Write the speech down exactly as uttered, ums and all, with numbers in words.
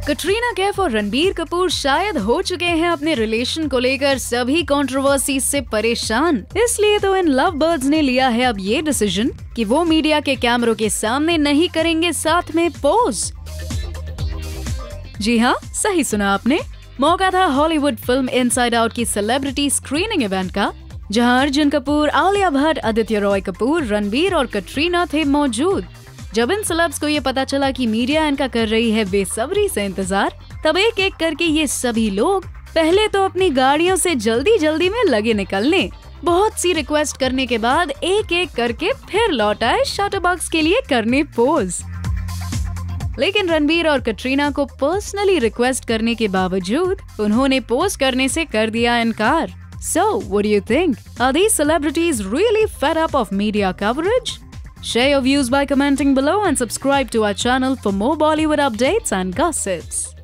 कटरीना कैफ और रणबीर कपूर शायद हो चुके हैं अपने रिलेशन को लेकर सभी कंट्रोवर्सी से परेशान। इसलिए तो इन लव बर्ड्स ने लिया है अब ये डिसीजन कि वो मीडिया के कैमरों के सामने नहीं करेंगे साथ में पोज। जी हाँ, सही सुना आपने। मौका था हॉलीवुड फिल्म इनसाइड आउट की सेलिब्रिटी स्क्रीनिंग इवेंट का, जहां अर्जुन कपूर, आलिया भट्ट, आदित्य रॉय कपूर, रणबीर और कटरीना थे मौजूद। जब इन सेलेब्स को ये पता चला कि मीडिया इनका कर रही है बेसब्री से इंतजार, तब एक एक करके ये सभी लोग पहले तो अपनी गाड़ियों से जल्दी जल्दी में लगे निकलने। बहुत सी रिक्वेस्ट करने के बाद एक एक करके फिर लौट आए शटरबॉक्स के लिए करने पोज। लेकिन रणबीर और कटरीना को पर्सनली रिक्वेस्ट करने के बावजूद उन्होंने पोज करने से कर दिया इनकार। So, what do you think? Are these celebrities really fed up of media coverage? Share your views by commenting below and subscribe to our channel for more Bollywood updates and gossips.